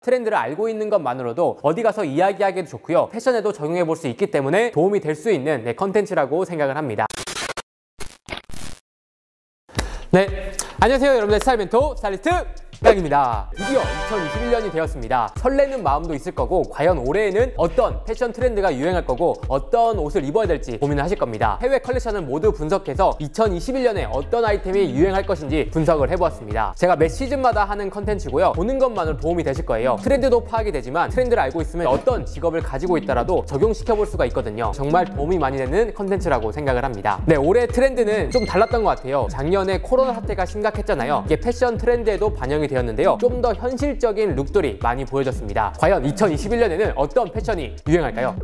트렌드를 알고 있는 것만으로도 어디 가서 이야기하기도 좋고요, 패션에도 적용해 볼 수 있기 때문에 도움이 될 수 있는 컨텐츠라고 생각을 합니다. 네, 안녕하세요 여러분들, 스타일 멘토 스타일리스트 깡입니다. 드디어 2021년이 되었습니다. 설레는 마음도 있을 거고, 과연 올해에는 어떤 패션 트렌드가 유행할 거고 어떤 옷을 입어야 될지 고민을 하실 겁니다. 해외 컬렉션을 모두 분석해서 2021년에 어떤 아이템이 유행할 것인지 분석을 해보았습니다. 제가 매 시즌마다 하는 컨텐츠고요, 보는 것만으로 도움이 되실 거예요. 트렌드도 파악이 되지만 트렌드를 알고 있으면 어떤 직업을 가지고 있더라도 적용시켜 볼 수가 있거든요. 정말 도움이 많이 되는 컨텐츠라고 생각을 합니다. 네, 올해 트렌드는 좀 달랐던 것 같아요. 작년에 코로나 사태가 심각했잖아요. 이게 패션 트렌드에도 반영이 되었는데요, 좀 더 현실적인 룩들이 많이 보여졌습니다. 과연 2021년에는 어떤 패션이 유행할까요?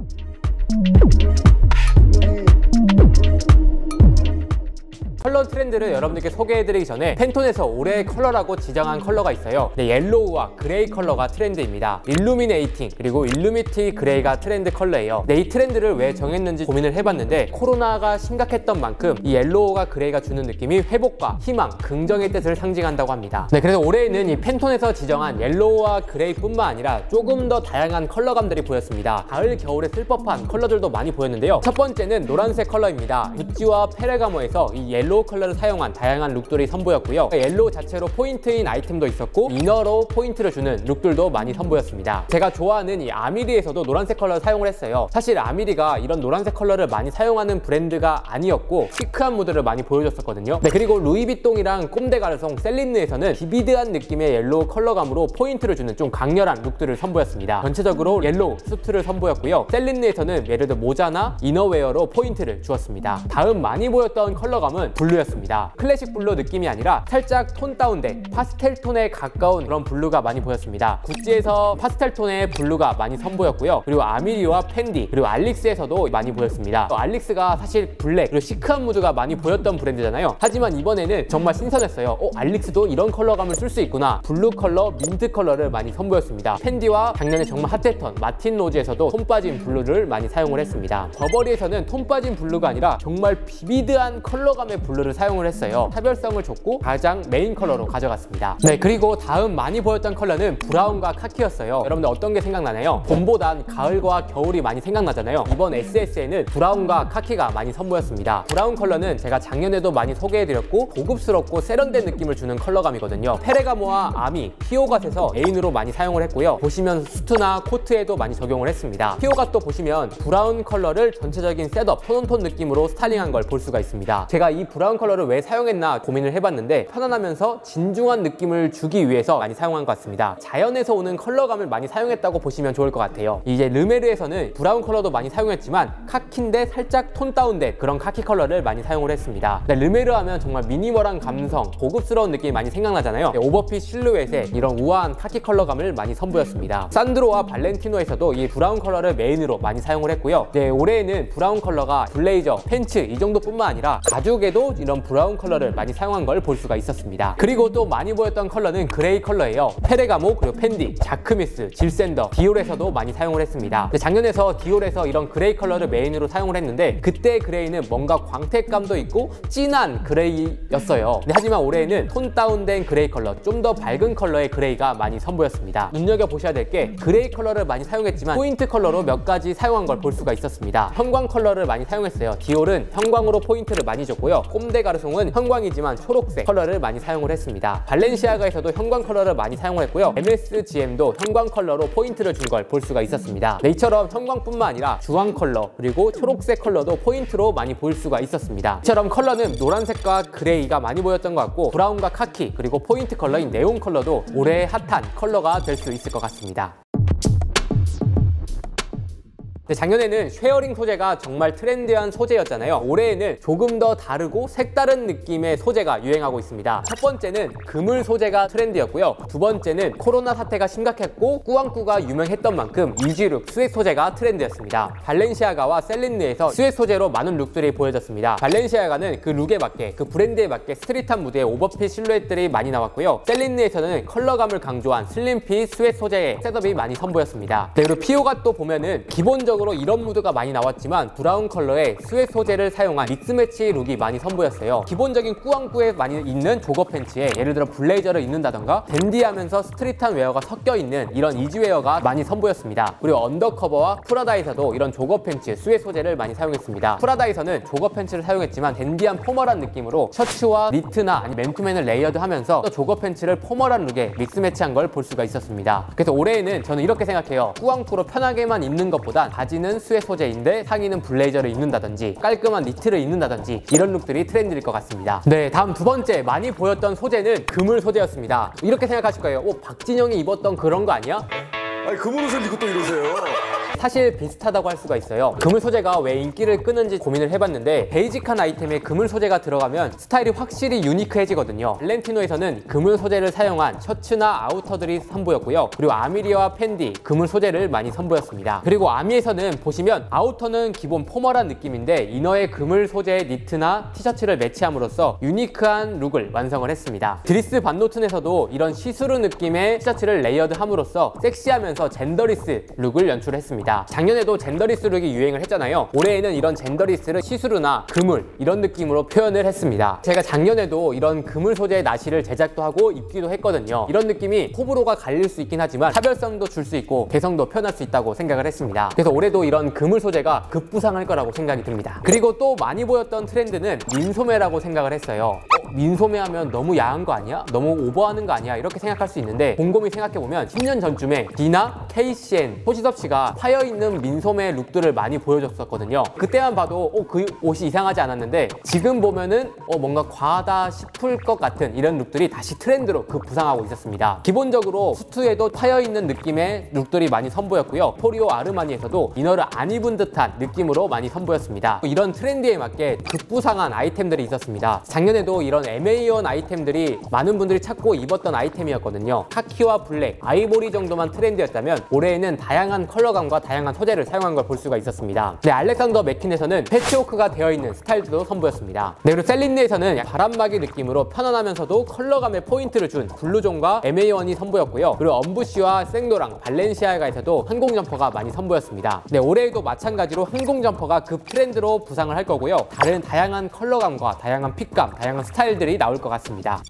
컬러 트렌드를 여러분들께 소개해드리기 전에 팬톤에서 올해의 컬러라고 지정한 컬러가 있어요. 네, 옐로우와 그레이 컬러가 트렌드입니다. 일루미네이팅 그리고 일루미티 그레이가 트렌드 컬러예요. 네, 이 트렌드를 왜 정했는지 고민을 해봤는데, 코로나가 심각했던 만큼 이 옐로우가 그레이가 주는 느낌이 회복과 희망, 긍정의 뜻을 상징한다고 합니다. 네, 그래서 올해에는 이 팬톤에서 지정한 옐로우와 그레이뿐만 아니라 조금 더 다양한 컬러감들이 보였습니다. 가을, 겨울에 쓸 법한 컬러들도 많이 보였는데요. 첫 번째는 노란색 컬러입니다. 구찌와 페레가모에서 이 옐로우 컬러를 사용한 다양한 룩들이 선보였고요. 옐로우 자체로 포인트인 아이템도 있었고, 이너로 포인트를 주는 룩들도 많이 선보였습니다. 제가 좋아하는 이 아미리에서도 노란색 컬러를 사용을 했어요. 사실 아미리가 이런 노란색 컬러를 많이 사용하는 브랜드가 아니었고 시크한 무드를 많이 보여줬었거든요. 네, 그리고 루이비통이랑 꼼데가르송, 셀린느에서는 비비드한 느낌의 옐로우 컬러감으로 포인트를 주는 좀 강렬한 룩들을 선보였습니다. 전체적으로 옐로우 수트를 선보였고요. 셀린느에서는 예를 들어 모자나 이너웨어로 포인트를 주었습니다. 다음 많이 보였던 컬러감은 블루였습니다. 클래식 블루 느낌이 아니라 살짝 톤 다운된 파스텔 톤에 가까운 그런 블루가 많이 보였습니다. 구찌에서 파스텔 톤의 블루가 많이 선보였고요. 그리고 아미리와 펜디, 그리고 알릭스에서도 많이 보였습니다. 알릭스가 사실 블랙 그리고 시크한 무드가 많이 보였던 브랜드잖아요. 하지만 이번에는 정말 신선했어요. 알릭스도 이런 컬러감을 쓸 수 있구나. 블루 컬러, 민트 컬러를 많이 선보였습니다. 펜디와 작년에 정말 핫했던 마틴 로즈에서도 톤 빠진 블루를 많이 사용을 했습니다. 버버리에서는 톤 빠진 블루가 아니라 정말 비비드한 컬러감의 블루를 사용을 했어요. 차별성을 줬고 가장 메인 컬러로 가져갔습니다. 네, 그리고 다음 많이 보였던 컬러는 브라운과 카키였어요. 여러분들 어떤 게 생각나나요? 봄보단 가을과 겨울이 많이 생각나잖아요. 이번 SS에는 브라운과 카키가 많이 선보였습니다. 브라운 컬러는 제가 작년에도 많이 소개해드렸고 고급스럽고 세련된 느낌을 주는 컬러감이거든요. 페레가모와 아미, 피오갓에서 메인으로 많이 사용을 했고요. 보시면 수트나 코트에도 많이 적용을 했습니다. 피오갓도 보시면 브라운 컬러를 전체적인 셋업, 톤온톤 느낌으로 스타일링한 걸 볼 수가 있습니다. 제가 이 브라운 컬러를 왜 사용했나 고민을 해봤는데, 편안하면서 진중한 느낌을 주기 위해서 많이 사용한 것 같습니다. 자연에서 오는 컬러감을 많이 사용했다고 보시면 좋을 것 같아요. 이제 르메르에서는 브라운 컬러도 많이 사용했지만 카키인데 살짝 톤 다운된 그런 카키 컬러를 많이 사용을 했습니다. 르메르 하면 정말 미니멀한 감성, 고급스러운 느낌이 많이 생각나잖아요. 오버핏 실루엣에 이런 우아한 카키 컬러감을 많이 선보였습니다. 산드로와 발렌티노에서도 이 브라운 컬러를 메인으로 많이 사용을 했고요. 네, 올해에는 브라운 컬러가 블레이저, 팬츠 이 정도뿐만 아니라 가죽에도 이런 브라운 컬러를 많이 사용한 걸 볼 수가 있었습니다. 그리고 또 많이 보였던 컬러는 그레이 컬러예요. 페레가모, 그리고 펜디, 자크미스, 질샌더, 디올에서도 많이 사용을 했습니다. 작년에서 디올에서 이런 그레이 컬러를 메인으로 사용을 했는데, 그때 그레이는 뭔가 광택감도 있고 진한 그레이였어요. 하지만 올해에는 톤 다운된 그레이 컬러, 좀 더 밝은 컬러의 그레이가 많이 선보였습니다. 눈여겨보셔야 될 게, 그레이 컬러를 많이 사용했지만 포인트 컬러로 몇 가지 사용한 걸 볼 수가 있었습니다. 형광 컬러를 많이 사용했어요. 디올은 형광으로 포인트를 많이 줬고요. 꼼데가르송은 형광이지만 초록색 컬러를 많이 사용을 했습니다. 발렌시아가에서도 형광 컬러를 많이 사용을 했고요. MSGM도 형광 컬러로 포인트를 준 걸 볼 수가 있었습니다. 네, 이처럼 형광뿐만 아니라 주황 컬러 그리고 초록색 컬러도 포인트로 많이 볼 수가 있었습니다. 이처럼 컬러는 노란색과 그레이가 많이 보였던 것 같고, 브라운과 카키 그리고 포인트 컬러인 네온 컬러도 올해의 핫한 컬러가 될 수 있을 것 같습니다. 작년에는 쉐어링 소재가 정말 트렌디한 소재였잖아요. 올해에는 조금 더 다르고 색다른 느낌의 소재가 유행하고 있습니다. 첫 번째는 그물 소재가 트렌드였고요. 두 번째는 코로나 사태가 심각했고 꾸안꾸가 유명했던 만큼 이지룩, 스웨트 소재가 트렌드였습니다. 발렌시아가와 셀린느에서 스웨트 소재로 많은 룩들이 보여졌습니다. 발렌시아가는 그 룩에 맞게, 그 브랜드에 맞게 스트릿한 무드의 오버핏 실루엣들이 많이 나왔고요. 셀린느에서는 컬러감을 강조한 슬림핏 스웨트 소재의 셋업이 많이 선보였습니다. 네, 그리고 피오갓도 보면은 기본적으로 기본적으로 이런 무드가 많이 나왔지만 브라운 컬러에 스웨트 소재를 사용한 믹스매치 룩이 많이 선보였어요. 기본적인 꾸안꾸에 많이 있는 조거 팬츠에 예를 들어 블레이저를 입는다던가 댄디하면서 스트릿한 웨어가 섞여 있는 이런 이지웨어가 많이 선보였습니다. 그리고 언더커버와 프라다에서도 이런 조거 팬츠, 스웨트 소재를 많이 사용했습니다. 프라다에서는 조거 팬츠를 사용했지만 댄디한 포멀한 느낌으로 셔츠와 니트나 아니 맨투맨을 레이어드하면서 또 조거 팬츠를 포멀한 룩에 믹스매치한 걸 볼 수가 있었습니다. 그래서 올해에는 저는 이렇게 생각해요. 꾸안꾸로 편하게만 입는 것보단 바지는 스웨트 소재인데 상의는 블레이저를 입는다든지 깔끔한 니트를 입는다든지 이런 룩들이 트렌드일 것 같습니다. 네, 다음 두 번째 많이 보였던 소재는 그물 소재였습니다. 이렇게 생각하실 거예요. 박진영이 입었던 그런 거 아니야? 아니 그물 옷을 입고 또 이러세요. 사실 비슷하다고 할 수가 있어요. 그물 소재가 왜 인기를 끄는지 고민을 해봤는데 베이직한 아이템에 그물 소재가 들어가면 스타일이 확실히 유니크해지거든요. 발렌티노에서는 그물 소재를 사용한 셔츠나 아우터들이 선보였고요. 그리고 아미리와 펜디 그물 소재를 많이 선보였습니다. 그리고 아미에서는 보시면 아우터는 기본 포멀한 느낌인데 이너에 그물 소재의 니트나 티셔츠를 매치함으로써 유니크한 룩을 완성을 했습니다. 드리스 반노튼에서도 이런 시스루 느낌의 티셔츠를 레이어드함으로써 섹시하면서 젠더리스 룩을 연출했습니다. 작년에도 젠더리스 룩이 유행을 했잖아요. 올해에는 이런 젠더리스를 시스루나 그물 이런 느낌으로 표현을 했습니다. 제가 작년에도 이런 그물 소재의 나시를 제작도 하고 입기도 했거든요. 이런 느낌이 호불호가 갈릴 수 있긴 하지만 차별성도 줄 수 있고 개성도 표현할 수 있다고 생각을 했습니다. 그래서 올해도 이런 그물 소재가 급부상할 거라고 생각이 듭니다. 그리고 또 많이 보였던 트렌드는 민소매라고 생각을 했어요. 민소매 하면 너무 야한 거 아니야? 너무 오버하는 거 아니야? 이렇게 생각할 수 있는데 곰곰이 생각해보면 10년 전쯤에 디나, KCN, 호시섭 씨가 파여있는 민소매 룩들을 많이 보여줬었거든요. 그때만 봐도 그 옷이 이상하지 않았는데 지금 보면은 뭔가 과하다 싶을 것 같은 이런 룩들이 다시 트렌드로 급부상하고 있었습니다. 기본적으로 수트에도 파여있는 느낌의 룩들이 많이 선보였고요. 토리오 아르마니에서도 이너를 안 입은 듯한 느낌으로 많이 선보였습니다. 이런 트렌드에 맞게 급부상한 아이템들이 있었습니다. 작년에도 이런 MA1 아이템들이 많은 분들이 찾고 입었던 아이템이었거든요. 카키와 블랙, 아이보리 정도만 트렌드였다면 올해에는 다양한 컬러감과 다양한 소재를 사용한 걸 볼 수가 있었습니다. 네, 알렉산더 맥퀸에서는 패치워크가 되어있는 스타일도 선보였습니다. 네, 그리고 셀린느에서는 바람막이 느낌으로 편안하면서도 컬러감의 포인트를 준 블루존과 MA1이 선보였고요. 그리고 엄부시와 생로랑, 발렌시아가에서도 항공 점퍼가 많이 선보였습니다. 네, 올해에도 마찬가지로 항공 점퍼가 급 트렌드로 부상을 할 거고요. 다른 다양한 컬러감과 다양한 핏감, 다양한 스타일들이 나올 것 같습니다.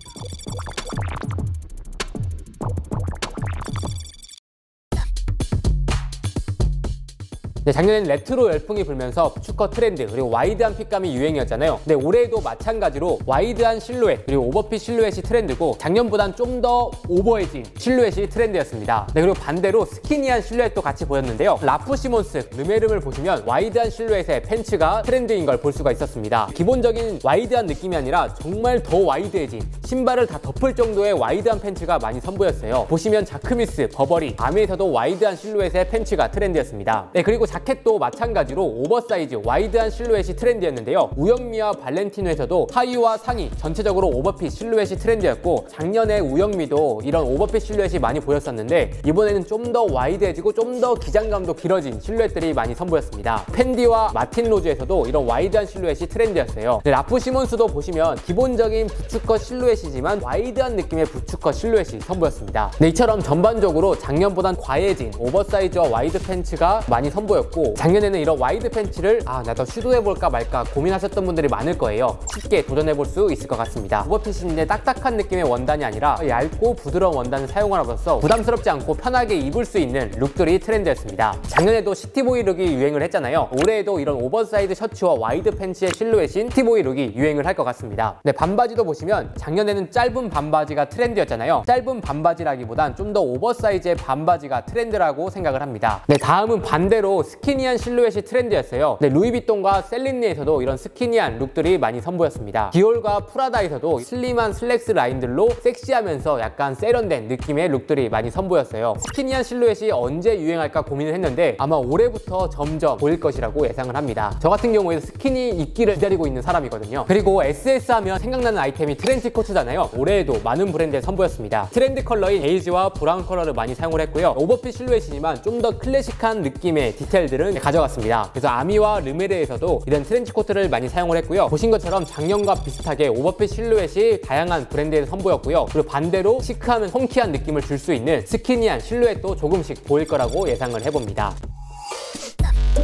네, 작년에는 레트로 열풍이 불면서 부츠컷 트렌드 그리고 와이드한 핏감이 유행이었잖아요. 근데 올해에도 마찬가지로 와이드한 실루엣 그리고 오버핏 실루엣이 트렌드고 작년보단 좀 더 오버해진 실루엣이 트렌드였습니다. 네, 그리고 반대로 스키니한 실루엣도 같이 보였는데요. 라프 시몬스, 르메름을 보시면 와이드한 실루엣의 팬츠가 트렌드인 걸 볼 수가 있었습니다. 기본적인 와이드한 느낌이 아니라 정말 더 와이드해진 신발을 다 덮을 정도의 와이드한 팬츠가 많이 선보였어요. 보시면 자크미스, 버버리, 아미에서도 와이드한 실루엣의 팬츠가 트렌드였습니다. 네, 그리고 자켓도 마찬가지로 오버사이즈, 와이드한 실루엣이 트렌드였는데요. 우영미와 발렌티노에서도 하의와 상의, 전체적으로 오버핏 실루엣이 트렌드였고 작년에 우영미도 이런 오버핏 실루엣이 많이 보였었는데 이번에는 좀 더 와이드해지고 좀 더 기장감도 길어진 실루엣들이 많이 선보였습니다. 펜디와 마틴 로즈에서도 이런 와이드한 실루엣이 트렌드였어요. 네, 라프 시몬스도 보시면 기본적인 부츠컷 실루엣이지만 와이드한 느낌의 부츠컷 실루엣이 선보였습니다. 네, 이처럼 전반적으로 작년보단 과해진 오버사이즈와 와이드 팬츠가 많이 선보였고 작년에는 이런 와이드 팬츠를 나도 시도해볼까 말까 고민하셨던 분들이 많을 거예요. 쉽게 도전해볼 수 있을 것 같습니다. 오버핏인데 딱딱한 느낌의 원단이 아니라 얇고 부드러운 원단을 사용함으로써 부담스럽지 않고 편하게 입을 수 있는 룩들이 트렌드였습니다. 작년에도 시티보이 룩이 유행을 했잖아요. 올해에도 이런 오버사이즈 셔츠와 와이드 팬츠의 실루엣인 시티보이 룩이 유행을 할 것 같습니다. 네, 반바지도 보시면 작년에는 짧은 반바지가 트렌드였잖아요. 짧은 반바지라기보단 좀 더 오버사이즈의 반바지가 트렌드라고 생각을 합니다. 네, 다음은 반대로 스키니한 실루엣이 트렌드였어요. 네, 루이비통과 셀린느에서도 이런 스키니한 룩들이 많이 선보였습니다. 디올과 프라다에서도 슬림한 슬랙스 라인들로 섹시하면서 약간 세련된 느낌의 룩들이 많이 선보였어요. 스키니한 실루엣이 언제 유행할까 고민을 했는데 아마 올해부터 점점 보일 것이라고 예상을 합니다. 저 같은 경우에도 스키니 입기를 기다리고 있는 사람이거든요. 그리고 SS 하면 생각나는 아이템이 트렌치 코트잖아요. 올해에도 많은 브랜드에 선보였습니다. 트렌드 컬러인 베이지와 브라운 컬러를 많이 사용을 했고요. 오버핏 실루엣이지만 좀 더 클래식한 느낌의 디테일들은 가져갔습니다. 그래서 아미와 르메르에서도 이런 트렌치 코트를 많이 사용을 했고요. 보신 것처럼 작년과 비슷하게 오버핏 실루엣이 다양한 브랜드에서 선보였고요. 그리고 반대로 시크하면 펑키한 느낌을 줄 수 있는 스키니한 실루엣도 조금씩 보일 거라고 예상을 해봅니다.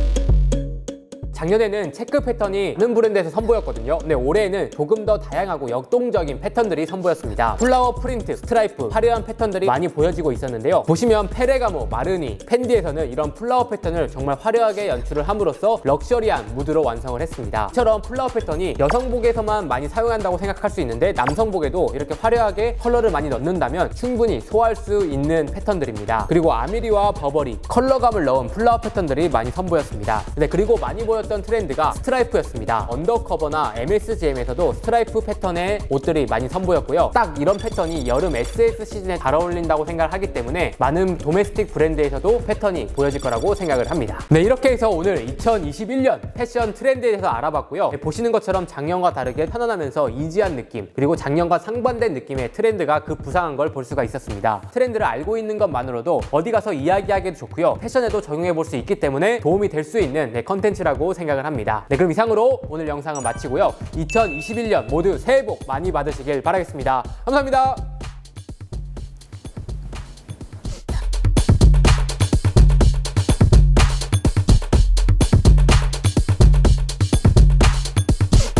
작년에는 체크 패턴이 많은 브랜드에서 선보였거든요. 근데 올해에는 조금 더 다양하고 역동적인 패턴들이 선보였습니다. 플라워 프린트, 스트라이프, 화려한 패턴들이 많이 보여지고 있었는데요. 보시면 페레가모, 마르니, 펜디에서는 이런 플라워 패턴을 정말 화려하게 연출을 함으로써 럭셔리한 무드로 완성을 했습니다. 이처럼 플라워 패턴이 여성복에서만 많이 사용한다고 생각할 수 있는데 남성복에도 이렇게 화려하게 컬러를 많이 넣는다면 충분히 소화할 수 있는 패턴들입니다. 그리고 아미리와 버버리, 컬러감을 넣은 플라워 패턴들이 많이 선보였습니다. 그리고 많이 보였던 트렌드가 스트라이프였습니다. 언더커버나 MSGM에서도 스트라이프 패턴의 옷들이 많이 선보였고요. 딱 이런 패턴이 여름 SS 시즌에 잘 어울린다고 생각을 하기 때문에 많은 도메스틱 브랜드에서도 패턴이 보여질 거라고 생각을 합니다. 네, 이렇게 해서 오늘 2021년 패션 트렌드에 대해서 알아봤고요. 보시는 것처럼 작년과 다르게 편안하면서 이지한 느낌, 그리고 작년과 상반된 느낌의 트렌드가 급부상한 걸 볼 수가 있었습니다. 트렌드를 알고 있는 것만으로도 어디 가서 이야기하기도 좋고요. 패션에도 적용해 볼 수 있기 때문에 도움이 될 수 있는 컨텐츠라고 생각을 합니다. 네, 그럼 이상으로 오늘 영상을 마치고요. 2021년 모두 새해 복 많이 받으시길 바라겠습니다. 감사합니다.